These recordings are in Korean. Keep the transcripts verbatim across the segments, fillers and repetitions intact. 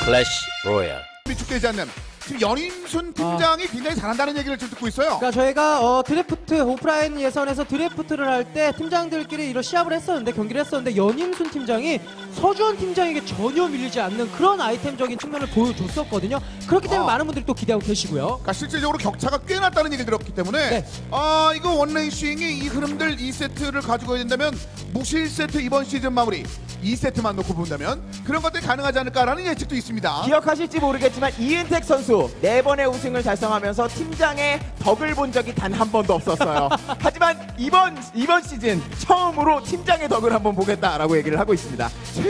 클래시 로얄. 위축되지 않는 지금 연임순 팀장이 아. 굉장히 잘한다는 얘기를 지금 듣고 있어요. 그러니까 저희가 어, 드래프트 오프라인 예선에서 드래프트를 할 때 팀장들끼리 이런 시합을 했었는데 경기를 했었는데 연임순 팀장이 서주원 팀장에게 전혀 밀리지 않는 그런 아이템적인 측면을 보여줬었거든요. 그렇기 때문에 아. 많은 분들이 또 기대하고 계시고요. 그러니까 실질적으로 격차가 꽤 났다는 얘기를 들었기 때문에 네. 아 이거 원레이싱이 이 흐름들 이 세트를 가지고 가야 된다면 무실 세트 이번 시즌 마무리 이 세트만 놓고 본다면 그런 것들이 가능하지 않을까라는 예측도 있습니다. 기억하실지 모르겠지만 이은택 선수 네 번의 우승을 달성하면서 팀장의 덕을 본 적이 단 한 번도 없었어요. 하지만 이번 이번 시즌 처음으로 팀장의 덕을 한번 보겠다라고 얘기를 하고 있습니다.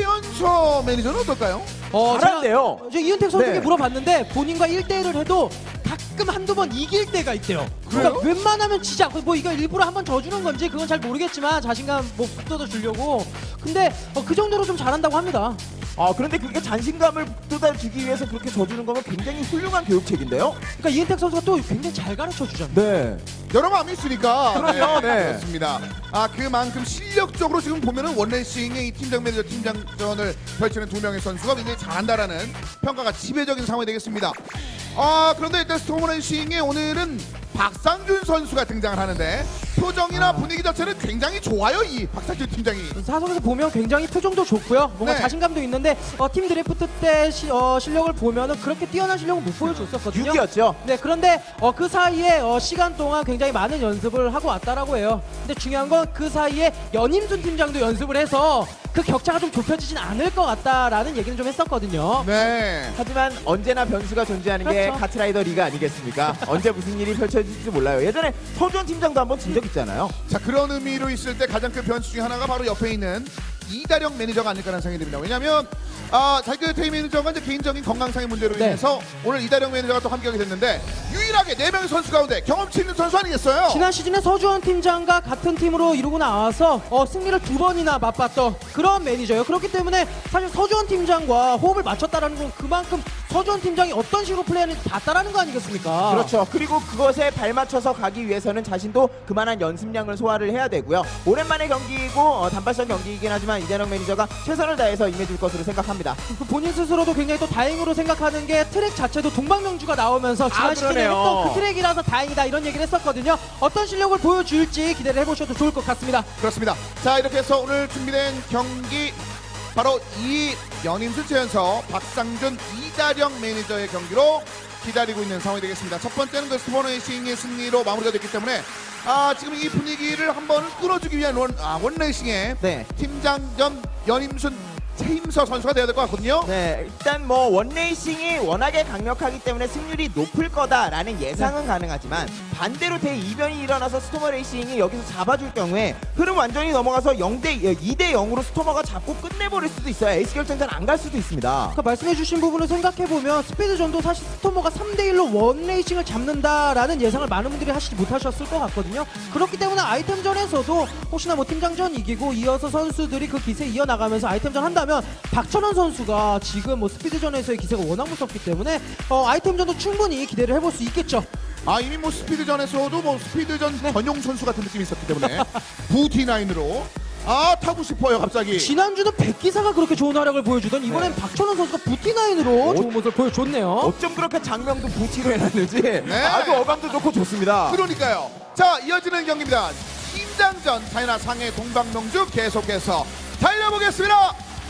최연서 매니저는 어떨까요? 어, 잘한대요. 제가, 저 이은택 선수에게 네. 물어봤는데 본인과 일 대일을 해도 가끔 한두 번 이길 때가 있대요. 그래요? 그러니까 웬만하면 지지 뭐 이거 일부러 한번 져주는 건지 그건 잘 모르겠지만 자신감 뭐 북돋아 주려고. 근데 어, 그 정도로 좀 잘한다고 합니다. 아 그런데 그게 자신감을 북돋아주기 위해서 그렇게 져주는 거면 굉장히 훌륭한 교육책인데요. 그러니까 이은택 선수가 또 굉장히 잘 가르쳐 주잖아요. 네. 여러 마음이 있으니까. 그럼요, 네. 그렇습니다. 아 그만큼 실력적으로 지금 보면은 원레이싱의 이 팀장 매니저 팀장전을 펼치는 두 명의 선수가 굉장히 잘한다라는 평가가 지배적인 상황이 되겠습니다. 아 그런데 일단 스톰레이싱에 오늘은 박상준 선수가 등장을 하는데 표정이나 아. 분위기 자체는 굉장히 좋아요. 이 박상준 팀장이 사석에서 보면 굉장히 표정도 좋고요. 뭔가 네. 자신감도 있는데 어, 팀 드래프트 때 시, 어, 실력을 보면은 그렇게 뛰어난 실력은 못 보여줬었거든요. 육 위였죠. 네, 그런데 어, 그 사이에 어, 시간 동안 굉장히 많은 연습을 하고 왔다라고 해요. 근데 중요한 건 그 사이에 연임순 팀장도 연습을 해서 그 격차가 좀 좁혀지진 않을 것 같다라는 얘기는 좀 했었거든요. 네. 하지만 언제나 변수가 존재하는 그렇죠. 게 카트라이더 리그 아니겠습니까? 언제 무슨 일이 펼쳐질지 몰라요. 예전에 서주원 팀장도 한번 진 적 있잖아요. 자 그런 의미로 있을 때 가장 큰 변수 중에 하나가 바로 옆에 있는 이다령 매니저가 아닐까라는 생각이 듭니다. 왜냐하면 아, 자기 테이 매니저가 이제 개인적인 건강상의 문제로 네. 인해서 오늘 이다령 매니저가 또 함께하게 됐는데 유일하게 네 명의 선수 가운데 경험치 있는 선수 아니겠어요? 지난 시즌에 서주원 팀장과 같은 팀으로 이루고 나와서 어, 승리를 두 번이나 맛봤던 그런 매니저예요. 그렇기 때문에 사실 서주원 팀장과 호흡을 맞췄다라는 건 그만큼 서주원 팀장이 어떤 식으로 플레이하는지 봤다라는 거 아니겠습니까? 그렇죠. 그리고 그것에 발맞춰서 가기 위해서는 자신도 그만한 연습량을 소화를 해야 되고요. 오랜만에 경기이고 어, 단발성 경기이긴 하지만 이대령 매니저가 최선을 다해서 임해줄 것으로 생각합니다. 그 본인 스스로도 굉장히 또 다행으로 생각하는 게 트랙 자체도 동방명주가 나오면서 지난 아, 시즌에 그러네요. 했던 그 트랙이라서 다행이다 이런 얘기를 했었거든요. 어떤 실력을 보여줄지 기대를 해보셔도 좋을 것 같습니다. 그렇습니다. 자 이렇게 해서 오늘 준비된 경기 바로 이 연임순 최연서 박상준 이다령 매니저의 경기로 기다리고 있는 상황이 되겠습니다. 첫 번째는 그 스포레이싱의 승리로 마무리가 됐기 때문에 아 지금 이 분위기를 한번 끌어주기 위한 원, 아, 원레이싱의 네. 팀장전 연임순 최임서 선수가 돼야 될 것 같거든요. 네, 일단 뭐 원레이싱이 워낙에 강력하기 때문에 승률이 높을 거다라는 예상은 네. 가능하지만 반대로 대이변이 일어나서 스토머 레이싱이 여기서 잡아줄 경우에 흐름 완전히 넘어가서 이 대 영으로 스토머가 잡고 끝내버릴 수도 있어요. 에이스 결정전 안 갈 수도 있습니다. 아까 말씀해주신 부분을 생각해보면 스피드전도 사실 스토머가 삼 대 일로 원레이싱을 잡는다라는 예상을 많은 분들이 하시지 못하셨을 것 같거든요. 그렇기 때문에 아이템전에서도 혹시나 뭐 팀장전 이기고 이어서 선수들이 그 기세 이어나가면서 아이템전 한다면 박천원 선수가 지금 뭐 스피드전에서의 기세가 워낙 무섭기 때문에 어, 아이템전도 충분히 기대를 해볼 수 있겠죠. 아 이미 뭐 스피드전에서도 뭐 스피드전 네. 전용 선수 같은 느낌이 있었기 때문에 부티나인으로 아 타고 싶어요 갑자기. 지난주는 백기사가 그렇게 좋은 활약을 보여주던 이번엔 네. 박천원 선수가 부티나인으로 어, 좋은 모습을 보여줬네요. 어쩜 그렇게 장명도 부티로 해놨는지 네. 아주 어감도 좋고 좋습니다. 그러니까요. 자 이어지는 경기입니다. 팀장전 사이나 상해 동방명주 계속해서 달려보겠습니다.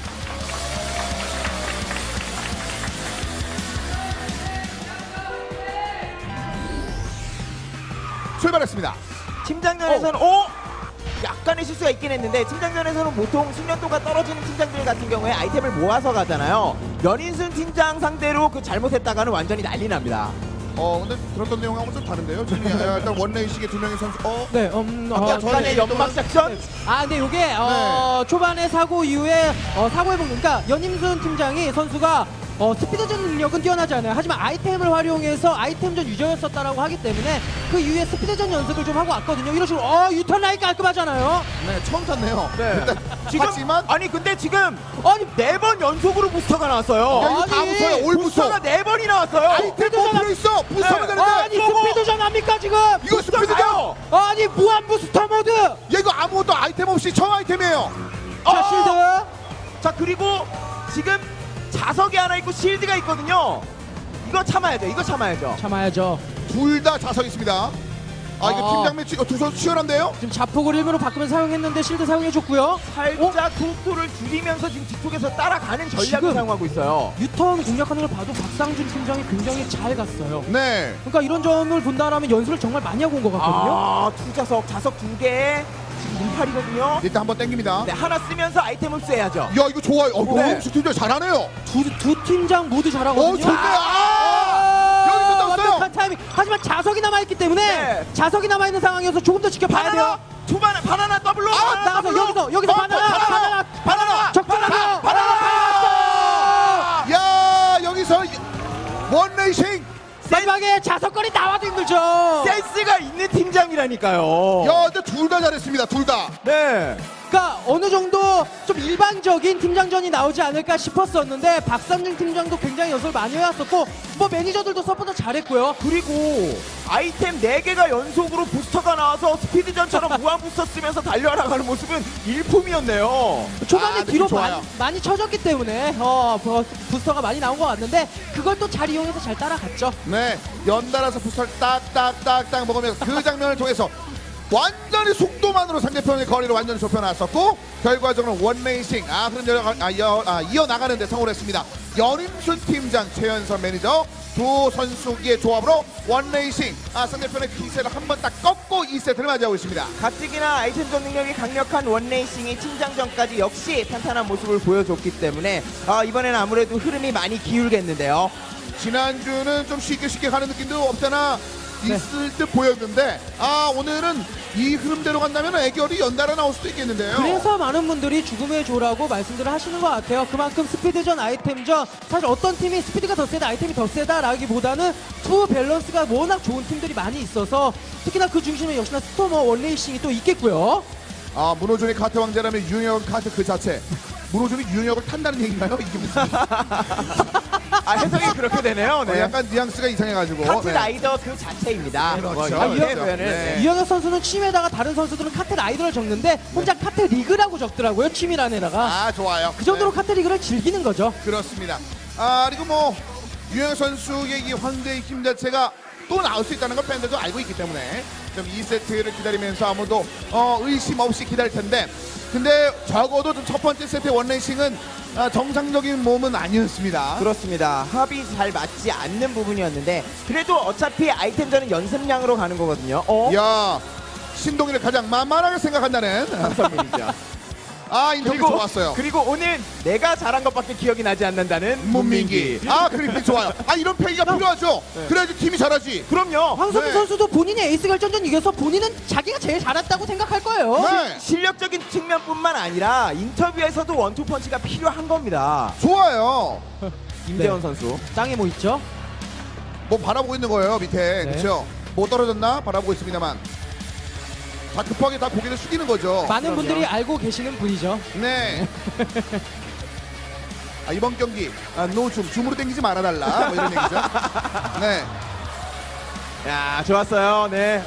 출발했습니다. 팀장전에서는 오! 약간의 실수가 있긴 했는데 팀장전에서는 보통 숙련도가 떨어지는 팀장들 같은 경우에 아이템을 모아서 가잖아요. 연인순 팀장 상대로 그 잘못했다가는 완전히 난리 납니다. 어 근데 들었던 내용하고는 좀 다른데요. 지금 일단 원레이싱의 두 명의 선수 어? 네, 음, 어, 약간의 연막 작전? 아, 근데 이게 어, 네. 초반에 사고 이후에 어, 사고의 복 그러니까 연임순 팀장이 선수가 어, 스피드전 능력은 뛰어나지 않아요. 하지만 아이템을 활용해서 아이템전 유저였었다라고 하기 때문에 그 이후에 스피드전 연습을 좀 하고 왔거든요. 이런 식으로 어, 유턴 라인 깔끔하잖아요. 네 처음 탔네요. 네. 일단 지금 하지만 아니 근데 지금 아니 네 번 연속으로 부스터가 나왔어요. 야, 이거 다 아니, 부숴요. 올 부숴. 부스터가 네 번이 나왔어요. 아이템 뭐 들어있어. 부숴면 네. 되는데. 아니 스피드전 합니까 지금? 이거 스피드전. 아니 무한 부스터 모드. 야 이거 아무것도 아이템 없이 처음 아이템이에요. 자 아! 실드. 자 그리고 지금 자석이 하나 있고 실드가 있거든요. 이거 참아야죠. 이거 참아야죠. 참아야죠. 둘 다 자석 있습니다. 아 이거 아. 팀장 매치 어, 두 선수 치열한데요? 지금 자폭을 일부러 바꾸면 사용했는데 실드 사용해줬고요. 살짝 속도를 줄이면서 지금 뒤쪽에서 따라가는 전략을 지금 사용하고 있어요. 유턴 공략하는 걸 봐도 박상준 팀장이 굉장히 잘 갔어요. 네. 그러니까 이런 점을 본다라면 연습을 정말 많이 하고 온 것 같거든요. 아, 두 자석, 자석 두 개. 지금 눈팔이거든요. 일단 한번 땡깁니다. 네, 하나 쓰면서 아이템 흡수해야죠. 야 이거 좋아요. 어, 네. 네. 팀장 잘하네요. 두, 두 팀장 모두 잘하거든요. 어 좋네. 아, 여기서 떴어요. 완벽한 타이밍. 하지만 자석이 남아있기 때문에 네. 자석이 남아있는 상황이어서 조금 더 지켜봐야 돼요. 바나나! 초반에 바나나 더블로! 아, 바나나 나가서 더블로! 여기서 여기서 어, 바나나 바나나! 바나나 바나나! 적절하게 바나나! 야 여기서 원레이싱. 마지막에 자석거리 나와도 힘들죠. 센스가 있는 팀장이라니까요. 야 근데 둘 다 잘했습니다. 둘 다. 네. 그러니까 어느 정도 좀 일반적인 팀장전이 나오지 않을까 싶었었는데 박삼중 팀장도 굉장히 연습을 많이 해왔었고 뭐 매니저들도 서포트 잘했고요. 그리고 아이템 네 개가 연속으로 부스터가 나와서 스피드전처럼 무한 부스터 쓰면서 달려나가는 모습은 일품이었네요. 초반에 아, 느낌 뒤로 좋아요. 많이, 많이 쳐졌기 때문에 어, 부- 부스터가 많이 나온 것 같는데 그걸 또 잘 이용해서 잘 따라갔죠. 네. 연달아서 부스터를 딱딱딱딱 먹으면서 그 장면을 통해서 완전히 속도만으로 상대편의 거리를 완전히 좁혀놨었고 결과적으로 원레이싱 아 그런 여러 아, 여, 아, 이어나가는 데 성공을 했습니다. 연임순 팀장 최연선 매니저 두 선수의 조합으로 원레이싱 아 상대편의 기세를 한번 딱 꺾고 이 세트를 맞이하고 있습니다. 가뜩이나 아이템전 능력이 강력한 원레이싱이 팀장전까지 역시 탄탄한 모습을 보여줬기 때문에 아, 이번에는 아무래도 흐름이 많이 기울겠는데요. 지난주는 좀 쉽게 쉽게 가는 느낌도 없잖아 네. 있을 듯 보였는데 아 오늘은 이 흐름대로 간다면 애결이 연달아 나올 수도 있겠는데요. 그래서 많은 분들이 죽음의 조라고 말씀들을 하시는 것 같아요. 그만큼 스피드전, 아이템전 사실 어떤 팀이 스피드가 더 세다, 아이템이 더 세다라기보다는 투 밸런스가 워낙 좋은 팀들이 많이 있어서 특히나 그 중심에 역시나 스토머 원레이싱이 또 있겠고요. 아 문호준이 카트 왕자라면 유영혁 카트 그 자체 문호준이 유영혁을 탄다는 얘기인가요? 이게 무슨 아, 해석이 그렇게 되네요. 어, 네. 약간 뉘앙스가 이상해가지고 카트 네. 라이더 그 자체입니다. 그렇죠. 뭐 아, 이렇게 그렇죠. 표현을. 네. 네. 이현혁 선수는 취미에다가 다른 선수들은 카트 라이더를 적는데 혼자 카트 리그라고 적더라고요. 취미란에다가. 아 좋아요. 그 정도로 네. 카트 리그를 즐기는 거죠. 그렇습니다. 아 그리고 뭐 유영혁 선수의 이 황제의 힘 자체가 또 나올 수 있다는 걸 팬들도 알고 있기 때문에 좀 이 세트를 기다리면서 아무도 어, 의심 없이 기다릴 텐데 근데 적어도 좀 첫 번째 세트의 원레이싱은 아, 정상적인 몸은 아니었습니다. 그렇습니다. 합이 잘 맞지 않는 부분이었는데 그래도 어차피 아이템전은 연습량으로 가는 거거든요. 어? 야 신동이를 가장 만만하게 생각한다는 선민이죠. 아 인터뷰 그리고 좋았어요. 그리고 오늘 내가 잘한 것밖에 기억이 나지 않는다는 문민기. 아 그림이 좋아요. 아 이런 패기가 필요하죠. 네. 그래야지 팀이 잘하지. 그럼요. 황선민 네. 선수도 본인이 에이스 결정전 이겨서 본인은 자기가 제일 잘했다고 생각할 거예요. 네. 실력적인 측면뿐만 아니라 인터뷰에서도 원투펀치가 필요한 겁니다. 좋아요. 임재원 네. 선수. 땅에 뭐 있죠? 뭐 바라보고 있는 거예요 밑에 네. 그렇죠. 뭐 떨어졌나 바라보고 있습니다만 다 급하게 다 고개를 숙이는 거죠. 많은 그럼요. 분들이 알고 계시는 분이죠. 네. 아, 이번 경기 아, 노줌 줌으로 당기지 말아달라 뭐 이런 얘기죠. 네. 야, 좋았어요. 네.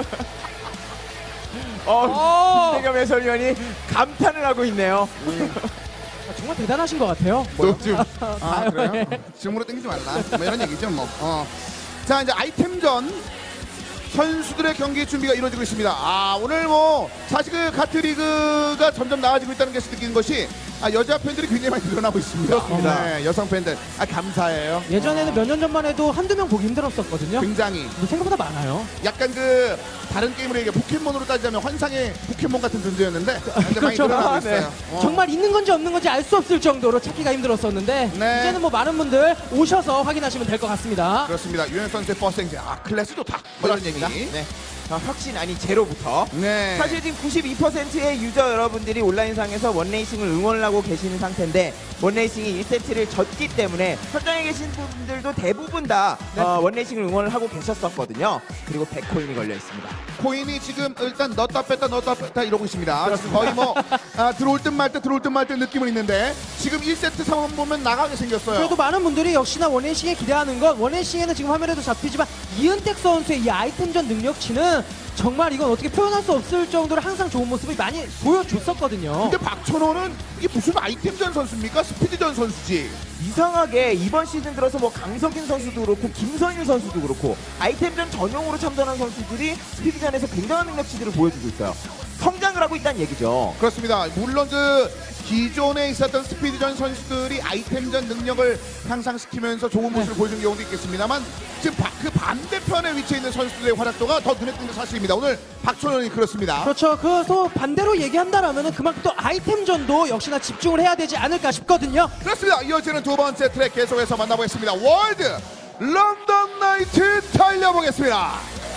어, 어. 김대겸 해설위원이 감탄을 하고 있네요. 아, 정말 대단하신 것 같아요. 노줌. 아 그래요? 줌으로 당기지 말라 뭐 이런 얘기죠 뭐. 어. 자 이제 아이템전. 선수들의 경기 준비가 이루어지고 있습니다. 아 오늘 뭐 사실 그 카트 리그가 점점 나아지고 있다는 것을 느끼는 것이 아, 여자 팬들이 굉장히 많이 늘어나고 있습니다. 그렇습니다. 네, 여성 팬들 아 감사해요. 예전에는 몇 년 전만 해도 한두 명 보기 힘들었었거든요. 굉장히 근데 생각보다 많아요. 약간 그 다른 게임으로 얘기해 포켓몬으로 따지자면 환상의 포켓몬 같은 존재였는데 이제 많이 그렇죠. 늘어나고 아, 있어요. 네. 어. 정말 있는 건지 없는 건지 알 수 없을 정도로 찾기가 힘들었었는데 네. 이제는 뭐 많은 분들 오셔서 확인하시면 될 것 같습니다. 그렇습니다. 유현 선수의 버스 행진 아 클래스 좋다. 뭐 이런 얘기. 그렇습니다. 네. 자, 혁신 아니 제로부터. 네. 사실 지금 구십이 퍼센트의 유저 여러분들이 온라인상에서 원레이싱을 응원을 하고 계시는 상태인데 원레이싱이 일 세트를 졌기 때문에 현장에 계신 분들도 대부분 다 네. 어, 원레이싱을 응원을 하고 계셨었거든요. 그리고 백 코인이 걸려 있습니다. 코인이 지금 일단 넣었다 뺐다 넣었다 뺐다 이러고 있습니다. 그렇습니다. 거의 뭐 아, 들어올 듯 말 듯 들어올 듯 말 듯 느낌은 있는데 지금 일 세트 상황 보면 나가게 생겼어요. 그래도 많은 분들이 역시나 원앤싱에 기대하는 건 원앤싱에는 지금 화면에도 잡히지만 이은택 선수의 이 아이템전 능력치는 정말 이건 어떻게 표현할 수 없을 정도로 항상 좋은 모습을 많이 보여줬었거든요. 근데 박천호는 이게 무슨 아이템전 선수입니까? 스피드전 선수지. 이상하게 이번 시즌 들어서 뭐 강석인 선수도 그렇고 김선일 선수도 그렇고 아이템전 전용으로 참전한 선수들이 스피드전에서 굉장한 능력치들을 보여주고 있어요. 성장을 하고 있다는 얘기죠. 그렇습니다. 물론 그 기존에 있었던 스피드전 선수들이 아이템전 능력을 향상시키면서 좋은 모습을 보여준 경우도 있겠습니다만 지금 바, 그 반대편에 위치해 있는 선수들의 활약도가 더 눈에 띄는 사실입니다. 오늘 박천원이 그렇습니다. 그렇죠. 그래서 반대로 얘기한다라면 그만큼 또 아이템전도 역시나 집중을 해야 되지 않을까 싶거든요. 그렇습니다. 이어지는 두 번째 트랙 계속해서 만나보겠습니다. 월드 런던 나이트 달려보겠습니다.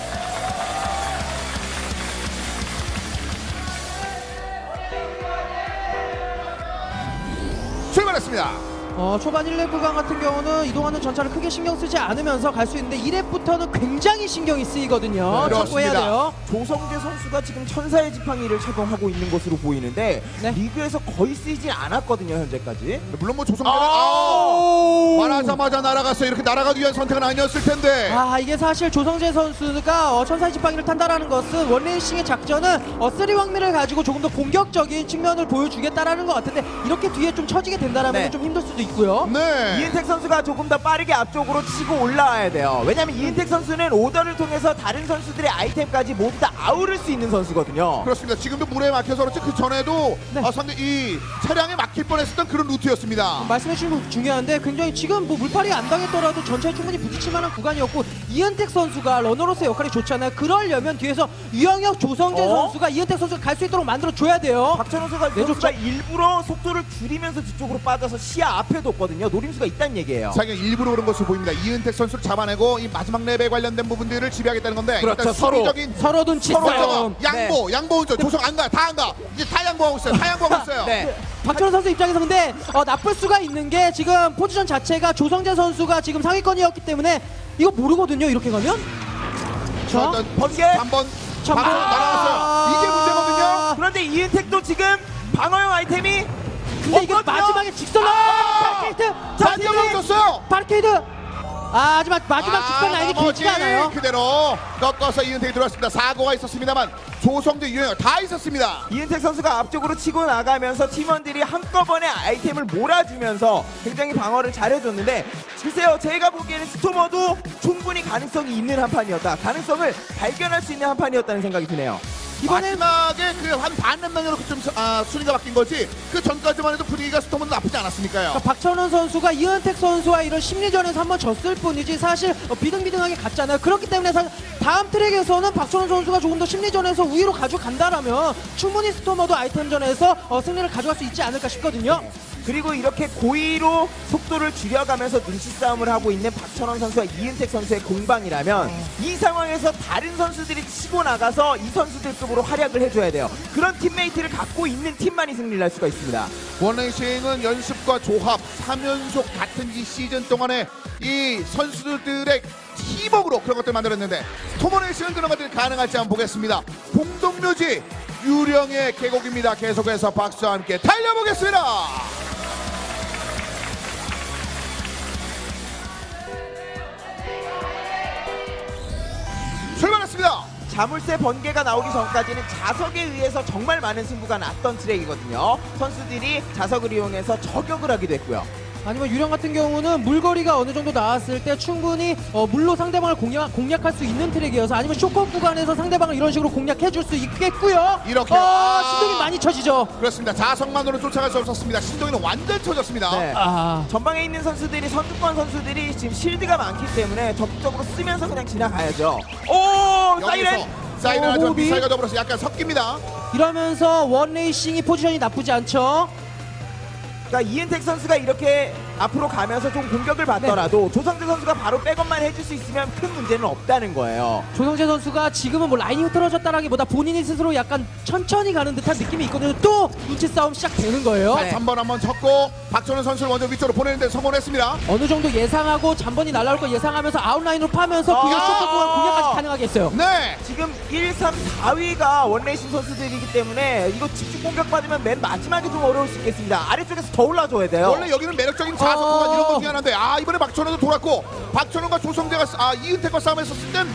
출발했습니다. 어, 초반 일 렙 구간 같은 경우는 이동하는 전차를 크게 신경 쓰지 않으면서 갈 수 있는데 이 렙부터는 굉장히 신경이 쓰이거든요. 네, 참고해야 그렇습니다. 돼요. 조성재 선수가 지금 천사의 지팡이를 착용하고 있는 것으로 보이는데 네. 리그에서 거의 쓰이지 않았거든요 현재까지. 물론 뭐 조성재는 아! 아! 말하자마자 날아갔어요. 이렇게 날아가기 위한 선택은 아니었을 텐데. 아, 이게 사실 조성재 선수가 어, 천사의 지팡이를 탄다라는 것은 원레이싱의 작전은 어, 쓰리 왕미를 가지고 조금 더 공격적인 측면을 보여주겠다라는 것 같은데 이렇게 뒤에 좀 처지게 된다라면 네. 좀 힘들 수도 있고요. 네. 이은택 선수가 조금 더 빠르게 앞쪽으로 치고 올라와야 돼요. 왜냐면 이은택 선수는 오더를 통해서 다른 선수들의 아이템까지 모두 다 아우를 수 있는 선수거든요. 그렇습니다. 지금도 물에 막혀서 그렇지 그 전에도 네. 아, 상대 이 차량에 막힐 뻔했었던 그런 루트였습니다. 말씀해 주신 거 중요한데 굉장히 지금 뭐 물파리 안 당했더라도 전체에 충분히 부딪힐 만한 구간이었고 이은택 선수가 러너로서의 역할이 좋잖아요. 그러려면 뒤에서 유영혁, 조성재 어? 선수가 이은택 선수가 갈 수 있도록 만들어줘야 돼요. 박찬호 선수가, 내줬죠? 선수가 일부러 속도를 줄이면서 뒤쪽으로 빠져서 시야 앞에 뒀거든요. 노림수가 있다는 얘기예요. 자기가 일부러 그런 것으로 보입니다. 이은택 선수를 잡아내고 이 마지막 랩에 관련된 부분들을 지배하겠다는 건데 그렇죠, 일단 서로. 수비적인 서로 눈치 서로 싸움. 양보, 양보 운전. 조성 안 가, 다 안 가. 이제 다 양보하고 있어요. 다 양보하고 있어요. 네. 박철호 선수 입장에서 근데 어, 나쁠 수가 있는 게 지금 포지션 자체가 조성재 선수가 지금 상위권이었기 때문에 이거 모르거든요. 이렇게 가면. 자, 어떤 번개. 한번 참- 박수 날아갔어요. 이게 문제거든요. 그런데 이은택도 지금 방어용 아이템이 근데 이게 없거든요. 마지막에 직선 아! 바리케이트. 자, 자, 뛰어넘겼어요. 바리케이트. 아, 하지만 마지막 직선 라인이 나머지 길지가 않아요. 그대로 꺾어서 이은택이 들어왔습니다. 사고가 있었습니다만 조성재, 유영혁 다 있었습니다. 이은택 선수가 앞쪽으로 치고 나가면서 팀원들이 한꺼번에 아이템을 몰아주면서 굉장히 방어를 잘해줬는데 글쎄요 제가 보기에는 스토머도 충분히 가능성이 있는 한판이었다. 가능성을 발견할 수 있는 한판이었다는 생각이 드네요. 이번엔 마지막에 그 한 반렙만으로 좀 아, 순위가 바뀐 거지 그 전까지만 해도 분위기가 스톰은 나쁘지 않았으니까요. 그러니까 박찬원 선수가 이은택 선수와 이런 심리전에서 한번 졌을 뿐이지 사실 어, 비등비등하게 갔잖아요. 그렇기 때문에 사실 다음 트랙에서는 박찬원 선수가 조금 더 심리전에서 우위로 가져간다라면 충분히 스토머도 아이템전에서 어, 승리를 가져갈 수 있지 않을까 싶거든요. 그리고 이렇게 고의로 속도를 줄여가면서 눈치 싸움을 하고 있는 박찬원 선수와 이은택 선수의 공방이라면 이 상황에서 다른 선수들이 치고 나가서 이 선수들급으로 활약을 해줘야 돼요. 그런 팀메이트를 갖고 있는 팀만이 승리를 할 수가 있습니다. 원레이싱은 연습과 조합 삼 연속 같은 이 시즌 동안에 이 선수들의 팀워크로 그런 것들을 만들었는데 스토머레이싱은 그런 것들이 가능할지 한번 보겠습니다. 공동묘지 유령의 계곡입니다. 계속해서 박수와 함께 달려보겠습니다. 출발했습니다. 자물쇠 번개가 나오기 전까지는 자석에 의해서 정말 많은 승부가 났던 트랙이거든요. 선수들이 자석을 이용해서 저격을 하기도 했고요. 아니면 유령 같은 경우는 물거리가 어느 정도 나왔을 때 충분히 어, 물로 상대방을 공략, 공략할 수 있는 트랙이어서 아니면 쇼컷 구간에서 상대방을 이런 식으로 공략해 줄 수 있겠고요. 이렇게. 어, 아. 신동이 많이 쳐지죠. 그렇습니다. 자석만으로 쫓아갈 수 없었습니다. 신동이는 완전 터졌습니다. 네. 아, 전방에 있는 선수들이 선두권 선수들이 지금 실드가 많기 때문에 적극적으로 쓰면서 그냥 지나가야죠. 오 사이렌! 여기서 사이렌하지만 호흡이. 미사일과 더불어서 약간 섞입니다. 이러면서 원레이싱이 포지션이 나쁘지 않죠. 그러니까 이은택 선수가 이렇게 앞으로 가면서 좀 공격을 받더라도 조성재 선수가 바로 백업만 해줄 수 있으면 큰 문제는 없다는 거예요. 조성재 선수가 지금은 뭐 라인이 흐트러졌다라기보다 본인이 스스로 약간 천천히 가는 듯한 느낌이 있거든요. 또 눈치 싸움 시작되는 거예요. 네. 잠번 한번 쳤고 박준호 선수를 먼저 위쪽으로 보내는데 성공했습니다. 어느 정도 예상하고 잠번이 날아올 거 예상하면서 아웃라인으로 파면서 그걸 아. 쇼트 구간 공략까지 가능하게 했어요. 네. 지금 일, 삼, 사 위가 원레이싱 선수들이기 때문에 이거 집중 공격 받으면 맨 마지막에 좀 어려울 수 있겠습니다. 아래쪽에서 더 올라줘야 돼요. 원래 여기는 매력적인 자석 어. 구간 이런 거 중에 하나인데 아 이번에 박준호도 돌았고 박준호가 조성재가 아 이은택과 싸움했었을 땐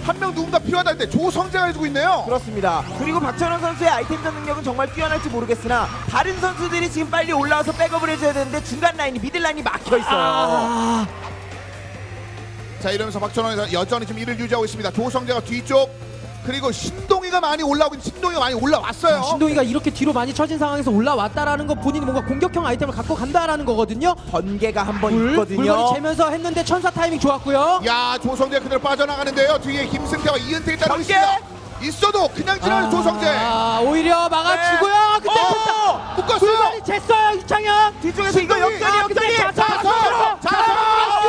한 명 누군가 필요하다 할 때 조성재가 해주고 있네요. 그렇습니다. 그리고 박찬원 선수의 아이템전 능력은 정말 뛰어날지 모르겠으나 다른 선수들이 지금 빨리 올라와서 백업을 해줘야 되는데 중간 라인이 미들 라인이 막혀 있어요. 아, 자, 이러면서 박찬원이 여전히 지금 이를 유지하고 있습니다. 조성재가 뒤쪽, 그리고 신동희가 많이 올라오고 있는 신동희가 많이 올라왔어요. 신동희가 이렇게 뒤로 많이 처진 상황에서 올라왔다라는 거 본인이 뭔가 공격형 아이템을 갖고 간다라는 거거든요. 번개가 한 번 불, 있거든요. 물건이 재면서 했는데 천사 타이밍 좋았고요. 야, 조성재 그대로 빠져나가는데요. 뒤에 김승태와 이은택이 따르고 번개! 있습니다. 있어도 그냥 지나는 아, 조성재. 아, 오히려 막아주고요. 네. 근데 어! 묶었어요. 불만이 쟀어요 이창현. 뒤쪽에서 이거 신동희! 역전이 아, 근데 역전이 자석! 자석! 자석!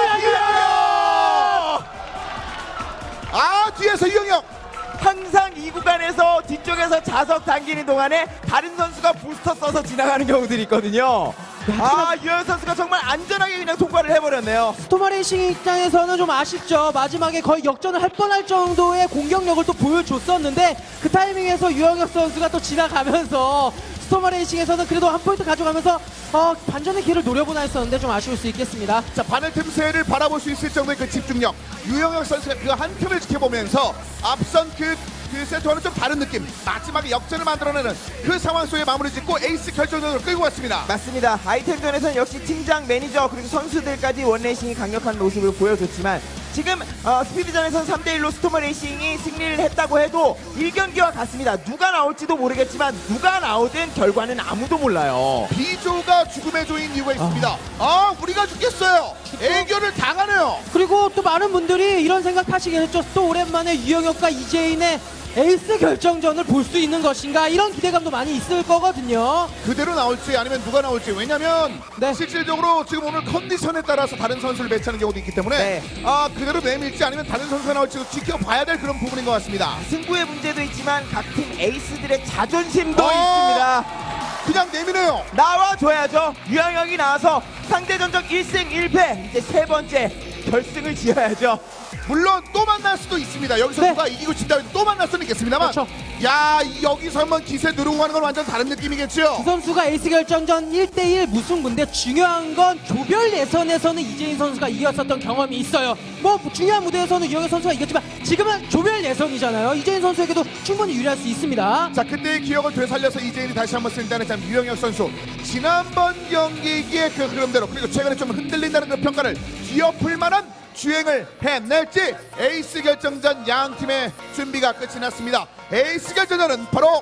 아, 뒤에서 유영혁. 항상 이 구간에서 뒤쪽에서 자석 당기는 동안에 다른 선수가 부스터 써서 지나가는 경우들이 있거든요. 아, 유현 선수가 정말 안전하게 그냥 통과를 해버렸네요. 스토마 레이싱 입장에서는 좀 아쉽죠. 마지막에 거의 역전을 할 뻔할 정도의 공격력을 또 보여줬었는데 그 타이밍에서 유영혁 선수가 또 지나가면서 스토마 레이싱에서는 그래도 한 포인트 가져가면서 어, 반전의 기회를 노려보나 했었는데 좀 아쉬울 수 있겠습니다. 자, 바늘 틈새를 바라볼 수 있을 정도의 그 집중력. 유영혁 선수가 그 한 틈을 지켜보면서 앞선 그, 그 세트와는 좀 다른 느낌. 마지막에 역전을 만들어내는 그 상황 속에 마무리 짓고 에이스 결정전으로 끌고 왔습니다. 맞습니다. 아이템전에서는 역시 팀장, 매니저 그리고 선수들까지 원레이싱이 강력한 모습을 보여줬지만 지금 어, 스피드전에서는 삼 대 일로 스토머 레이싱이 승리를 했다고 해도 일 경기와 같습니다. 누가 나올지도 모르겠지만 누가 나오든 결과는 아무도 몰라요. 비조가 죽음의 조인 이유가 있습니다. 아, 우리가 죽겠어요. 애교를 당하네요. 그리고 또 많은 분들이 이런 생각하시겠죠. 또 오랜만에 유영혁과 이재인의 에이스 결정전을 볼 수 있는 것인가 이런 기대감도 많이 있을 거거든요. 그대로 나올지 아니면 누가 나올지. 왜냐면 네. 실질적으로 지금 오늘 컨디션에 따라서 다른 선수를 배치하는 경우도 있기 때문에 네. 아, 그대로 내밀지 아니면 다른 선수가 나올지도 지켜봐야 될 그런 부분인 것 같습니다. 승부의 문제도 있지만 각 팀 에이스들의 자존심도 어! 있습니다. 그냥 내미네요. 나와줘야죠. 유영혁이 나와서 상대전적 일 승 일 패 이제 세 번째 결승을 지어야죠. 물론 또 만날 수도 있습니다. 여기서 네. 누가 이기고 진다 해도 또 만날 수는 있겠습니다만 그렇죠. 야, 여기서 한번 기세 누르고 가는 건 완전 다른 느낌이겠죠. 두 선수가 에이스 결정전 일 대 일 무승부인데 중요한 건 조별 예선에서는 이재인 선수가 이겼었던 경험이 있어요. 뭐 중요한 무대에서는 유영혁 선수가 이겼지만 지금은 조별 예선이잖아요. 이재인 선수에게도 충분히 유리할 수 있습니다. 자, 그때의 기억을 되살려서 이재인이 다시 한번 쓴다는 참 유영혁 선수. 지난번 경기의 그 흐름대로 그리고 최근에 좀 흔들린다는 그 평가를 뒤엎을 만한 주행을 해낼지. 에이스 결정전 양 팀의 준비가 끝이 났습니다. 에이스 결정전은 바로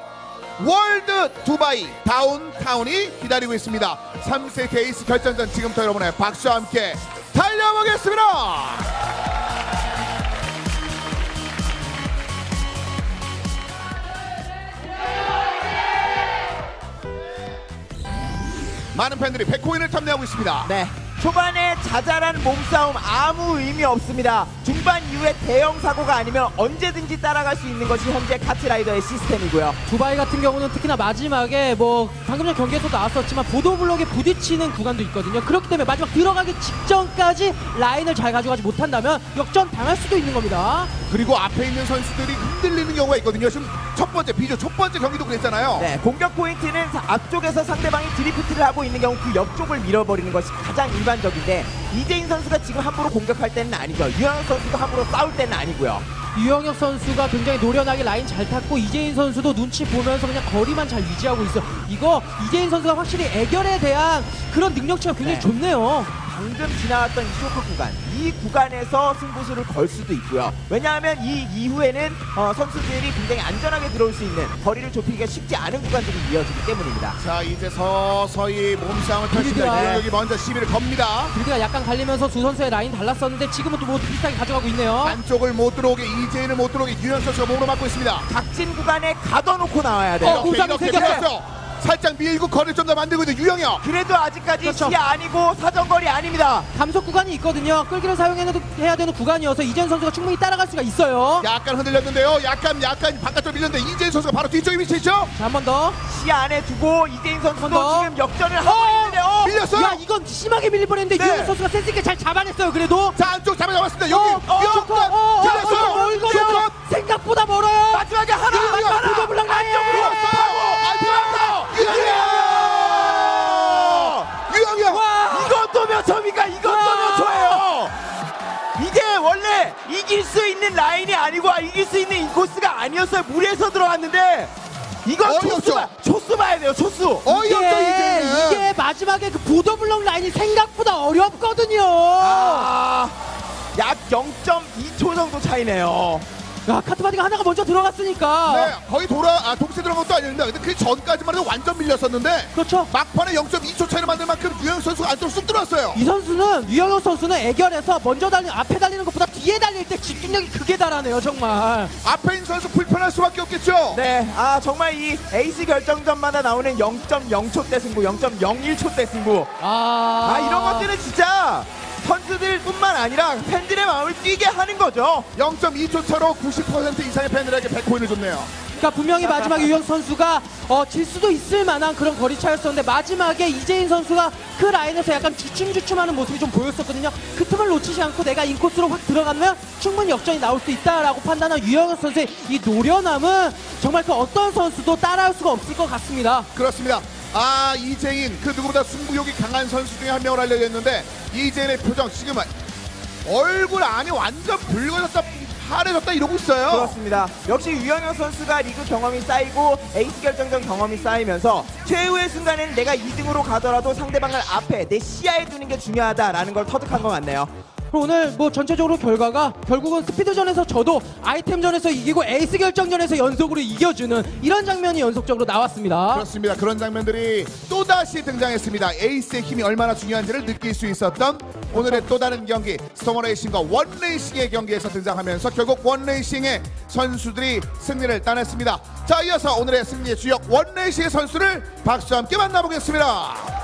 월드 두바이 다운타운이 기다리고 있습니다. 삼 세트 에이스 결정전 지금부터 여러분의 박수와 함께 달려보겠습니다. 많은 팬들이 백코인을 탐내하고 있습니다. 네. 초반에 자잘한 몸싸움 아무 의미 없습니다. 중반 이후에 대형 사고가 아니면 언제든지 따라갈 수 있는 것이 현재 카트라이더의 시스템이고요. 두바이 같은 경우는 특히나 마지막에 뭐 방금 전 경기에서 나왔었지만 보도블록에 부딪히는 구간도 있거든요. 그렇기 때문에 마지막 들어가기 직전까지 라인을 잘 가져가지 못한다면 역전 당할 수도 있는 겁니다. 그리고 앞에 있는 선수들이 흔들리는 경우가 있거든요. 지금 첫 번째 비조 첫 번째 경기도 그랬잖아요. 네, 공격 포인트는 사- 앞쪽에서 상대방이 드리프트를 하고 있는 경우 그 옆쪽을 밀어버리는 것이 가장 일반적인데 이재인 선수가 지금 함부로 공격할 때는 아니죠. 유영혁 선수도 함부로 싸울 때는 아니고요. 유영혁 선수가 굉장히 노련하게 라인 잘 탔고 이재인 선수도 눈치 보면서 그냥 거리만 잘 유지하고 있어요. 이거 이재인 선수가 확실히 애결에 대한 그런 능력치가 굉장히 네. 좋네요. 방금 지나왔던 이 쇼크 구간, 이 구간에서 승부수를 걸 수도 있고요. 왜냐하면 이 이후에는 어, 선수들이 굉장히 안전하게 들어올 수 있는 거리를 좁히기가 쉽지 않은 구간들이 이어지기 때문입니다. 자, 이제 서서히 몸싸움을 펼칩니다. 드디어. 유영혁이 먼저 시비를 겁니다. 빌드가 약간 갈리면서 두 선수의 라인 달랐었는데 지금은 또 모두 비슷하게 가져가고 있네요. 안쪽을 못 들어오게, 이재인을 못 들어오게 유영혁 선수가 몸으로 막고 있습니다. 각진 구간에 가둬놓고 나와야 돼요. 어, 공사가 이렇게 생겼어요. 밀었어. 살짝 밀고 거리를 좀 더 만들고 있는 유영혁. 그래도 아직까지 그렇죠. 시야 아니고 사정거리 아닙니다. 감속 구간이 있거든요. 끌기를 사용해야 되는 구간이어서 이재인 선수가 충분히 따라갈 수가 있어요. 약간 흔들렸는데요. 약간 약간 바깥쪽 밀렸는데 이재인 선수가 바로 뒤쪽에 위치해 있죠. 자, 한 번 더. 시야 안에 두고 이재인 선수도 한 번. 지금 역전을 하고 있는데요. 밀렸어요. 야, 이건 심하게 밀릴 뻔했는데 네. 유영혁 선수가 센스 있게 잘 잡아냈어요. 그래도. 자, 안쪽 잡아 잡았습니다. 여기 어, 어, 역전 어, 어, 어, 들렸어요. 어, 멀거든요. 쇼컷. 생각보다 멀어요. 마지막에 하나 유영혁, 하나 보도블록 라인. 안쪽으로 하고 유영혁. 유영혁. 이것도 몇 점이가 이것도 몇 초예요. 이게 원래 이길 수 있는 있는 라인이 아니고 이길 수 있는 인코스가 아니었어요. 무리해서 들어왔는데 이건 어이없죠. 초수, 봐- 초수 봐야 돼요. 초수. 어이없죠 이게, 이제는. 이게 마지막에 그 보더블럭 라인이 생각보다 어렵거든요. 아, 약 영 점 이 초 정도 차이네요. 야, 카트바디가 하나가 먼저 들어갔으니까. 네, 거의 돌아 아 동시에 들어간 것도 아닌데 근데 그 전까지만 해도 완전 밀렸었는데 그렇죠. 막판에 영 점 이 초 차이를 만들 만큼 유영 선수가 안쪽으로 쑥 들어왔어요. 이 선수는 유영혁 선수는 애결에서 먼저 달리 앞에 달리는 것보다 뒤에 달릴 때 집중력이 크게 달하네요, 정말. 앞에 있는 선수 불편할 수밖에 없겠죠. 네, 아 정말 이 에이스 결정전마다 나오는 영 점 영 초 대 승부, 영 점 영일 초 대 승부. 아, 아 이런 것들은 진짜 선수들뿐만 아니라 팬들의 마음을 뛰게 하는 거죠. 영 점 이 초 차로 구십 퍼센트 이상의 팬들에게 백 코인을 줬네요. 그러니까 분명히 마지막에 유영 선수가 어, 질 수도 있을 만한 그런 거리 차였었는데 마지막에 이재인 선수가 그 라인에서 약간 주춤주춤하는 모습이 좀 보였었거든요. 그 틈을 놓치지 않고 내가 인코스로 확 들어가면 충분히 역전이 나올 수 있다라고 판단한 유영혁 선수의 이 노련함은 정말 그 어떤 선수도 따라할 수가 없을 것 같습니다. 그렇습니다. 아 이재인 그 누구보다 승부욕이 강한 선수 중에 한 명을 하려고 했는데 이재인의 표정 지금은 얼굴 안이 완전 붉어졌다 파래졌다 이러고 있어요. 그렇습니다. 역시 유영혁 선수가 리그 경험이 쌓이고 에이스 결정전 경험이 쌓이면서 최후의 순간에는 내가 이 등으로 가더라도 상대방을 앞에 내 시야에 두는 게 중요하다라는 걸 터득한 것 같네요. 그리고 오늘 뭐 전체적으로 결과가 결국은 스피드전에서 져도 아이템전에서 이기고 에이스 결정전에서 연속으로 이겨주는 이런 장면이 연속적으로 나왔습니다. 그렇습니다. 그런 장면들이 또다시 등장했습니다. 에이스의 힘이 얼마나 중요한지를 느낄 수 있었던 오늘의 또 다른 경기 스토머레이싱과 원레이싱의 경기에서 등장하면서 결국 원레이싱의 선수들이 승리를 따냈습니다. 자, 이어서 오늘의 승리의 주역 원레이싱의 선수를 박수와 함께 만나보겠습니다.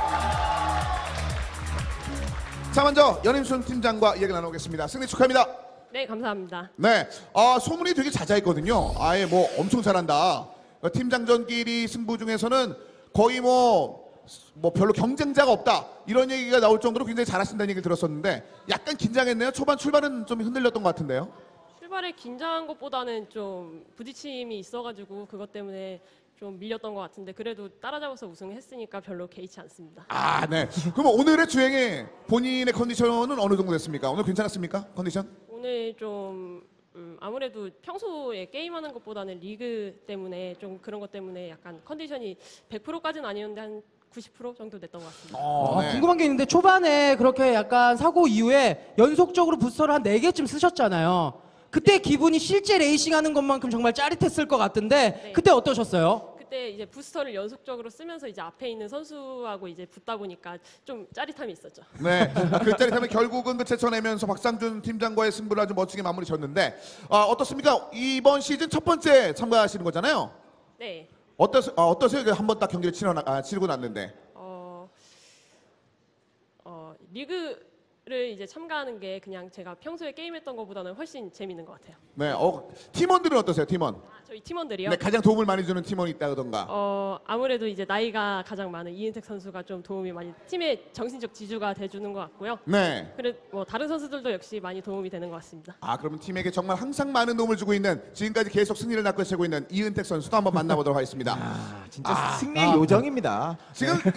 자, 먼저 연임순 팀장과 이야기 나누겠습니다. 승리 축하합니다. 네, 감사합니다. 네, 아, 소문이 되게 자자했거든요. 아예 뭐 엄청 잘한다. 팀장전끼리 승부 중에서는 거의 뭐, 뭐 별로 경쟁자가 없다. 이런 얘기가 나올 정도로 굉장히 잘하신다는 얘기를 들었었는데 약간 긴장했네요. 초반 출발은 좀 흔들렸던 것 같은데요. 출발에 긴장한 것보다는 좀 부딪힘이 있어가지고 그것 때문에 좀 밀렸던 것 같은데 그래도 따라잡아서 우승했으니까 별로 개의치 않습니다. 아, 네. 그럼 오늘의 주행에 본인의 컨디션은 어느 정도 됐습니까? 오늘 괜찮았습니까? 컨디션? 오늘 좀 음, 아무래도 평소에 게임하는 것보다는 리그 때문에 좀 그런 것 때문에 약간 컨디션이 백 퍼센트까지는 아니었는데 한 구십 퍼센트 정도 됐던 것 같습니다. 어, 아, 궁금한 게 있는데 초반에 그렇게 약간 사고 이후에 연속적으로 부스터를 한 네 개쯤 쓰셨잖아요. 그때 기분이 실제 레이싱하는 것만큼 정말 짜릿했을 것 같은데 네. 그때 어떠셨어요? 그때 이제 부스터를 연속적으로 쓰면서 이제 앞에 있는 선수하고 이제 붙다 보니까 좀 짜릿함이 있었죠. 네. 그 짜릿함을 결국은 그 제쳐내면서 박상준 팀장과의 승부를 아주 멋지게 마무리 졌는데 아, 어떻습니까? 이번 시즌 첫 번째 참가하시는 거잖아요. 네. 어떠세요? 아, 어떠세요? 한 번 딱 경기를 치러 나, 아, 치르고 났는데. 어, 어, 리그를 이제 참가하는 게 그냥 제가 평소에 게임했던 것보다는 훨씬 재밌는 것 같아요. 네. 어, 팀원들은 어떠세요? 팀원? 아, 저희 팀원들이요? 네, 가장 도움을 많이 주는 팀원이 있다던가. 어, 아무래도 이제 나이가 가장 많은 이은택 선수가 좀 도움이 많이 팀의 정신적 지주가 돼주는 것 같고요. 네. 그래 뭐 다른 선수들도 역시 많이 도움이 되는 것 같습니다. 아, 그러면 팀에게 정말 항상 많은 도움을 주고 있는 지금까지 계속 승리를 낚아채고 있는 이은택 선수도 한번 만나보도록 하겠습니다. 아, 진짜 아, 승리의 아, 요정입니다. 지금 그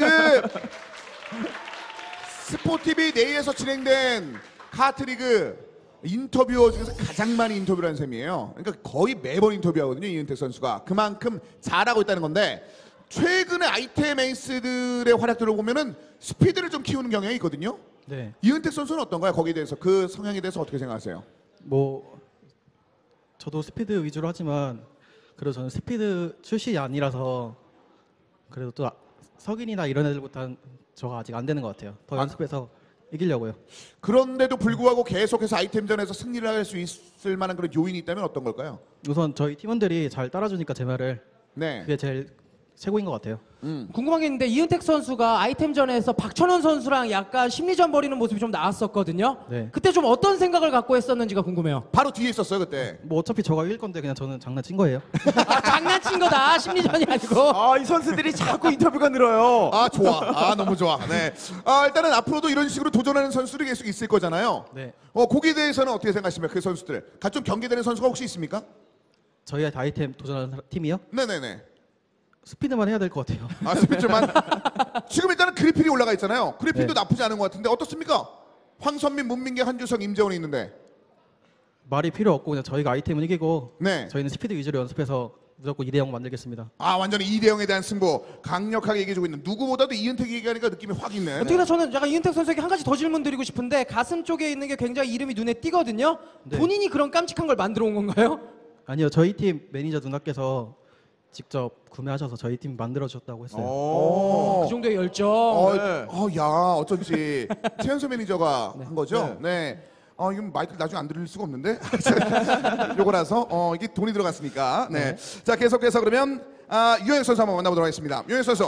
스포티비 내에서 진행된 카트리그 인터뷰어 중에서 가장 많이 인터뷰를 한 셈이에요. 그러니까 거의 매번 인터뷰하거든요, 이은택 선수가. 그만큼 잘하고 있다는 건데 최근에 아이템 에이스들의 활약들을 보면은 스피드를 좀 키우는 경향이 있거든요. 네, 이은택 선수는 어떤가요? 거기에 대해서 그 성향에 대해서 어떻게 생각하세요? 뭐 저도 스피드 위주로 하지만 그래도 저는 스피드 출신이 아니라서 그래도 또 아- 석인이나 이런 애들보다는 저가 아직 안 되는 것 같아요. 더 아. 연습해서 이기려고요. 그런데도 불구하고 계속해서 아이템전에서 승리를 할 수 있을 만한 그런 요인이 있다면 어떤 걸까요? 우선 저희 팀원들이 잘 따라주니까 제 말을 네. 그게 제일 최고인 것 같아요. 음. 궁금한 게 있는데 이은택 선수가 아이템전에서 박천원 선수랑 약간 심리전 벌이는 모습이 좀 나왔었거든요. 네. 그때 좀 어떤 생각을 갖고 했었는지가 궁금해요. 바로 뒤에 있었어요, 그때. 뭐 어차피 저가 이길 건데 그냥 저는 장난친 거예요. 아, 장난친 거다. 심리전이 아니고. 아, 이 선수들이 자꾸 인터뷰가 늘어요. 아, 좋아. 아, 너무 좋아. 네. 아, 일단은 앞으로도 이런 식으로 도전하는 선수들이 계속 있을 거잖아요. 네, 어, 거기에 대해서는 어떻게 생각하십니까? 그 선수들. 같이 좀 경기되는 선수가 혹시 있습니까? 저희 아이템 도전하는 사람- 팀이요? 네네네. 스피드만 해야 될 것 같아요. 아, 스피드만. 지금 일단은 그리핀이 올라가 있잖아요. 그리핀도 네. 나쁘지 않은 것 같은데 어떻습니까? 황선민, 문민기, 한주성, 임재원이 있는데. 말이 필요 없고 그냥 저희가 아이템을 이기고 네. 저희는 스피드 위주로 연습해서 무조건 이 대 영 만들겠습니다. 아 완전히 이 대 영에 대한 승부 강력하게 얘기해주고 있는 누구보다도 이은택이 얘기하니까 느낌이 확 있네. 어떻게나 저는 약간 이은택 선수에게 한 가지 더 질문 드리고 싶은데 가슴 쪽에 있는 게 굉장히 이름이 눈에 띄거든요. 네. 본인이 그런 깜찍한 걸 만들어 온 건가요? 아니요, 저희 팀 매니저 누나께서 직접 구매하셔서 저희 팀 만들어 주셨다고 했어요. 오. 그 정도의 열정. 어, 네. 어, 야 어쩐지 최연소 매니저가 한 거죠. 네. 어 이건 마이크 나중에 안 들릴 수가 없는데 요거라서 어 이게 돈이 들어갔으니까. 네. 자 계속해서 그러면 아, 유영혁 선수 한번 만나보도록 하겠습니다. 유영혁 선수.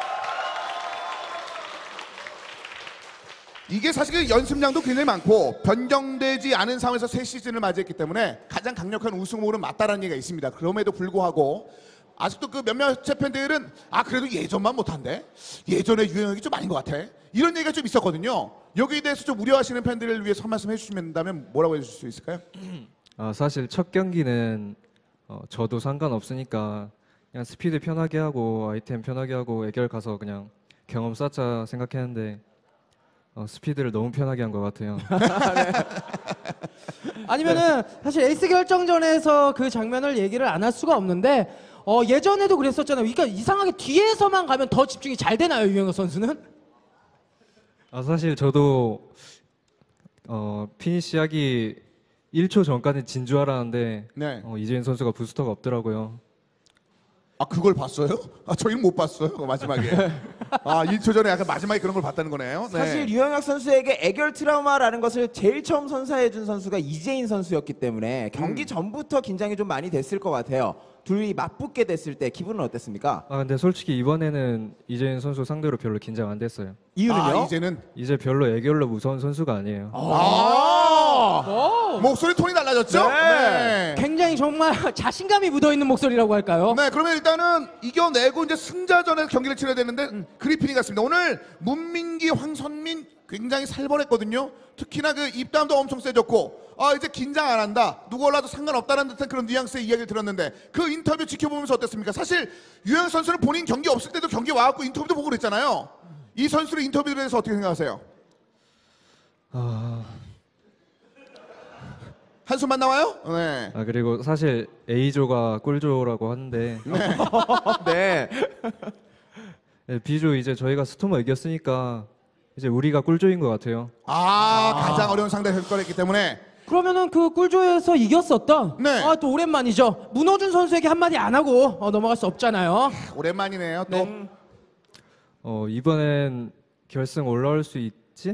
이게 사실 그 연습량도 굉장히 많고 변경되지 않은 상황에서 새 시즌을 맞이했기 때문에 가장 강력한 우승 후보는 맞다라는 얘기가 있습니다. 그럼에도 불구하고 아직도 그 몇몇 팬들은 아 그래도 예전만 못한데 예전에 유영혁이 좀 아닌 것 같아 이런 얘기가 좀 있었거든요. 여기에 대해서 좀 우려하시는 팬들을 위해서 한 말씀 해주시면 뭐라고 해주실 수 있을까요? 아, 사실 첫 경기는 어, 저도 상관없으니까 그냥 스피드 편하게 하고 아이템 편하게 하고 애결 가서 그냥 경험 쌓자 생각했는데 어, 스피드를 너무 편하게 한 것 같아요. 아니면은 사실 에이스 결정전에서 그 장면을 얘기를 안 할 수가 없는데 어, 예전에도 그랬었잖아요. 그러니까 이상하게 뒤에서만 가면 더 집중이 잘 되나요, 유영혁 선수는? 아, 사실 저도 어, 피니시하기 일 초 전까지 진 줄 알았는데 네. 어, 이재인 선수가 부스터가 없더라고요. 아 그걸 봤어요? 아 저희는 못 봤어요. 마지막에. 아 일 초 전에 약간 마지막에 그런 걸 봤다는 거네요. 네. 사실 유영혁 선수에게 애결 트라우마라는 것을 제일 처음 선사해준 선수가 이재인 선수였기 때문에 경기 음. 전부터 긴장이 좀 많이 됐을 것 같아요. 둘이 맞붙게 됐을 때 기분은 어땠습니까? 아, 근데 솔직히 이번에는 이재인 선수 상대로 별로 긴장 안 됐어요. 이유는요? 아 이제는 이제 별로 애결로 무서운 선수가 아니에요. 아 목소리 톤이 달라졌죠? 네. 굉장히 정말 자신감이 묻어있는 목소리라고 할까요? 네, 그러면 일단은 이겨내고 이제 승자전에 경기를 치러야 되는데 그리핀이 같습니다. 오늘 문민기, 황선민 굉장히 살벌했거든요. 특히나 그 입담도 엄청 세졌고 아 이제 긴장 안 한다. 누구 올라도 상관없다는 듯한 그런 뉘앙스의 이야기를 들었는데 그 인터뷰 지켜보면서 어땠습니까? 사실 유영혁 선수는 본인 경기 없을 때도 경기 와갖고 인터뷰도 보고 그랬잖아요. 이 선수의 인터뷰에 대해서 어떻게 생각하세요? 아, 한숨만 나와요? 네. 아 그리고 사실 A조가 꿀조라고 하는데 네. 네, B조 이제 저희가 스토머 이겼으니까 이제 우리가 꿀조인 것 같아요. 아, 가장 어려운 상대 결과했기 때문에 그러면은 그 꿀조에서 이겼었던 네. 아, 또 오랜만이죠. 문호준 선수에게 한마디 안 하고 어, 넘어갈 수 없잖아요. 오랜만이네요. 또 어, 이번엔 결승 올라올 수 있지?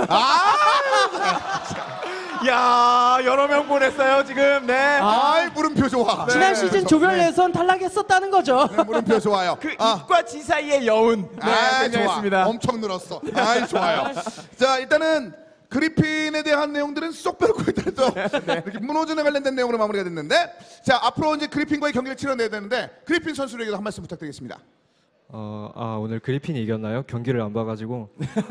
야 여러 명 보냈어요 지금. 네. 아이 물음표 좋아. 지난 네. 시즌 조별 예선 탈락했었다는 거죠. 네, 물음표 좋아요. 그 아. 입과 지 사이의 여운. 네, 아, 굉장했습니다. 좋아. 엄청 늘었어. 아이, 좋아요. 자, 일단은 그리핀에 대한 내용들은 쏙 빼놓고 일단 또 이렇게 문호준에 관련된 내용으로 마무리가 됐는데 자, 앞으로 이제 그리핀과의 경기를 치러내야 되는데 그리핀 선수에게도 한 말씀 부탁드리겠습니다. 어, 아 오늘 그리핀이 이겼나요? 경기를 안 봐가지고.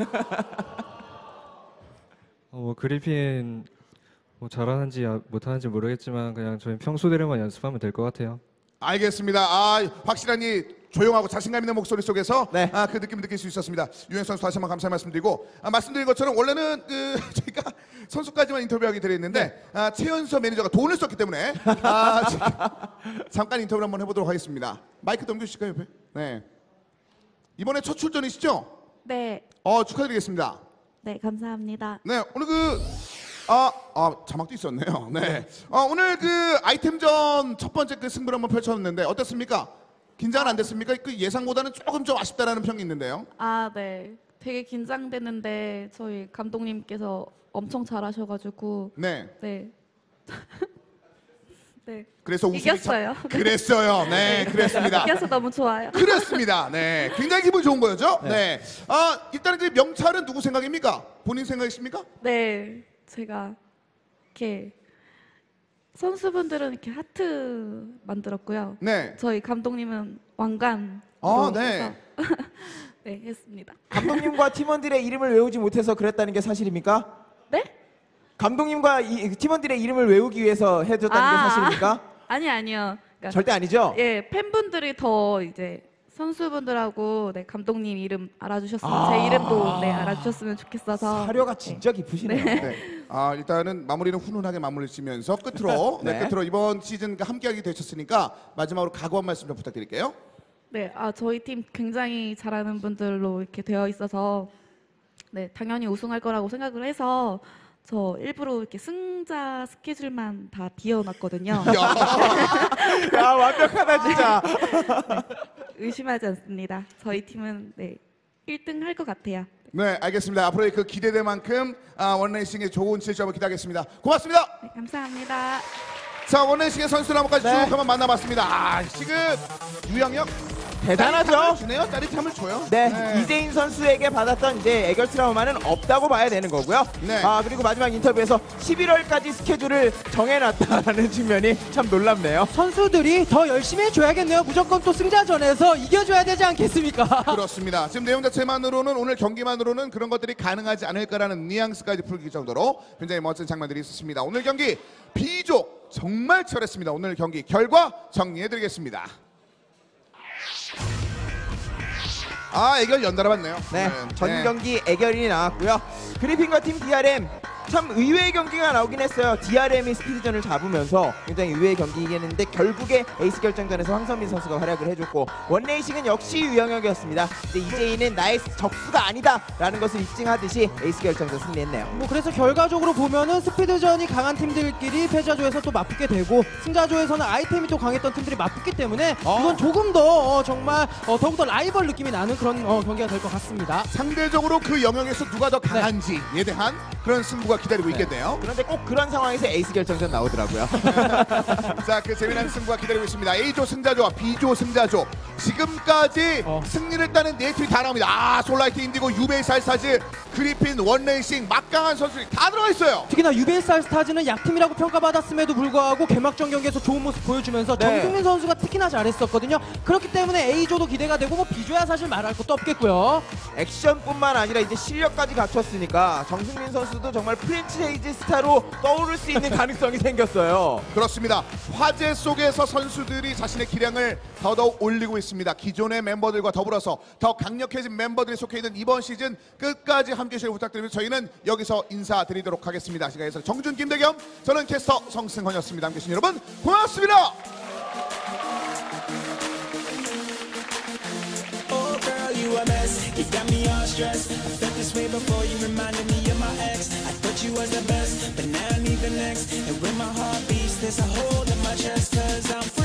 어, 뭐 그리핀 뭐 잘하는지 아- 못하는지 모르겠지만 그냥 저희 평소대로만 연습하면 될 것 같아요. 알겠습니다. 아, 확실한 이 조용하고 자신감 있는 목소리 속에서 네. 아, 그 느낌을 느낄 수 있었습니다. 유영 선수 다시 한번 감사의 말씀드리고 아, 말씀드린 것처럼 원래는 그 저희가 선수까지만 인터뷰하기 드렸는데 아, 최연서 매니저가 돈을 썼기 때문에 아, 지금 잠깐 인터뷰를 한번 해보도록 하겠습니다. 마이크 넘겨주실까요 옆에? 네. 이번에 첫 출전이시죠? 네, 어, 축하드리겠습니다. 네, 감사합니다. 네, 오늘 그 아, 아 자막도 있었네요. 네. 어, 오늘 그 아이템전 첫 번째 그 승부를 한번 펼쳤는데 어땠습니까? 긴장은 안 됐습니까? 그 예상보다는 조금 좀 아쉽다라는 평이 있는데요. 아, 네. 되게 긴장되는데 저희 감독님께서 엄청 잘하셔가지고 네. 네. 네. 그래서 우승이 이겼어요. 참- 그랬어요. 네, 그랬습니다. 이겨서 너무 좋아요. 그렇습니다. 네, 굉장히 기분 좋은 거죠. 네. 아, 일단은 그 명찰은 누구 생각입니까? 본인 생각이십니까? 네, 제가 이렇게 선수분들은 이렇게 하트 만들었고요. 네. 저희 감독님은 왕관. 아, 네. 네, 했습니다. 감독님과 팀원들의 이름을 외우지 못해서 그랬다는 게 사실입니까? 네? 감독님과 이, 팀원들의 이름을 외우기 위해서 해줬다는 아. 게 사실입니까? 아니 아니요. 그러니까 절대 아니죠? 예, 팬분들이 더 이제 선수분들하고 네, 감독님 이름 알아주셨으면 아. 제 이름도 네, 알아주셨으면 좋겠어서 사료가 진짜 깊으시네요. 네. 아, 일단은 마무리는 훈훈하게 마무리 지면서 끝으로 네. 네. 끝으로 이번 시즌 함께하게 되셨으니까 마지막으로 각오 한 말씀 좀 부탁드릴게요. 네, 아 저희 팀 굉장히 잘하는 분들로 이렇게 되어 있어서 네 당연히 우승할 거라고 생각을 해서 저 일부러 이렇게 승자 스케줄만 다 비워놨거든요. 야 완벽하다 진짜. 의심하지 않습니다. 저희 팀은 네 일 등 할 것 같아요. 네, 알겠습니다. 앞으로의 그 기대될 만큼 아, 원레이싱의 좋은 실적을 기대하겠습니다. 고맙습니다. 네, 감사합니다. 자, 원레이싱의 선수들 한번까지 네. 쭉 한번 만나봤습니다. 아, 지금 유영혁 대단하죠. 짜릿함을 주네요. 짜릿함을 줘요. 네, 이재인 선수에게 받았던 이제 애결 트라우마는 없다고 봐야 되는 거고요. 네. 아 그리고 마지막 인터뷰에서 십일월까지 스케줄을 정해놨다라는 측면이 참 놀랍네요. 선수들이 더 열심히 해줘야겠네요. 무조건 또 승자전에서 이겨줘야 되지 않겠습니까? 그렇습니다. 지금 내용 자체만으로는 오늘 경기만으로는 그런 것들이 가능하지 않을 거라는 뉘앙스까지 풀기 정도로 굉장히 멋진 장면들이 있었습니다. 오늘 경기 B조 정말 치열했습니다. 오늘 경기 결과 정리해드리겠습니다. 아, 애결 연달아 봤네요. 네, 전 경기 애결이 나왔고요. 그리핀과 팀 디알엠 참 의외의 경기가 나오긴 했어요. 디알엠이 스피드전을 잡으면서 굉장히 의외의 경기이겠는데 결국에 에이스 결정전에서 황선민 선수가 활약을 해줬고 원레이싱은 역시 유영혁이었습니다. 근데 이제이는 나의 적수가 아니다라는 것을 입증하듯이 에이스 결정전 승리했네요. 뭐 그래서 결과적으로 보면은 스피드전이 강한 팀들끼리 패자조에서 또 맞붙게 되고 승자조에서는 아이템이 또 강했던 팀들이 맞붙기 때문에 이건 조금 더 어, 정말 어, 더욱더 라이벌 느낌이 나는 그런 어, 경기가 될 것 같습니다. 상대적으로 그 영역에서 누가 더 강한지에 대한 그런 승부가 기다리고 네. 있겠네요. 그런데 꼭 그런 상황에서 에이스 결정전 나오더라고요. 자, 그 재미난 승부가 기다리고 있습니다. A조 승자조와 B조 승자조. 지금까지 어. 승리를 따는 네 팀이 다 나옵니다. 아, 솔라이트 인디고, 유베이스 알스타즈, 그리핀, 원레이싱, 막강한 선수들이 다 들어가 있어요. 특히나 유비에스 알스타즈는 약팀이라고 평가받았음에도 불구하고 개막전 경기에서 좋은 모습 보여주면서 네. 정승민 선수가 특히나 잘했었거든요. 그렇기 때문에 A조도 기대가 되고 뭐 B조야 사실 말할 것도 없겠고요. 액션뿐만 아니라 이제 실력까지 갖췄으니까 정승민 선수도 정말 프랜차이즈 스타로 떠오를 수 있는 가능성이 생겼어요. 그렇습니다. 화제 속에서 선수들이 자신의 기량을 더더욱 올리고 있습니다. 기존의 멤버들과 더불어서 더 강력해진 멤버들이 속해 있는 이번 시즌 끝까지 함께해 주시길 부탁드리면서 저희는 여기서 인사드리도록 하겠습니다. 시간에서 정준, 김대겸, 저는 캐스터 성승헌이었습니다. 함께해 주신 여러분 고맙습니다. You a mess, you got me all stressed. I felt this way before, you reminded me of my ex. I thought you was the best, but now I need the next. And when my heart beats, there's a hole in my chest, cause I'm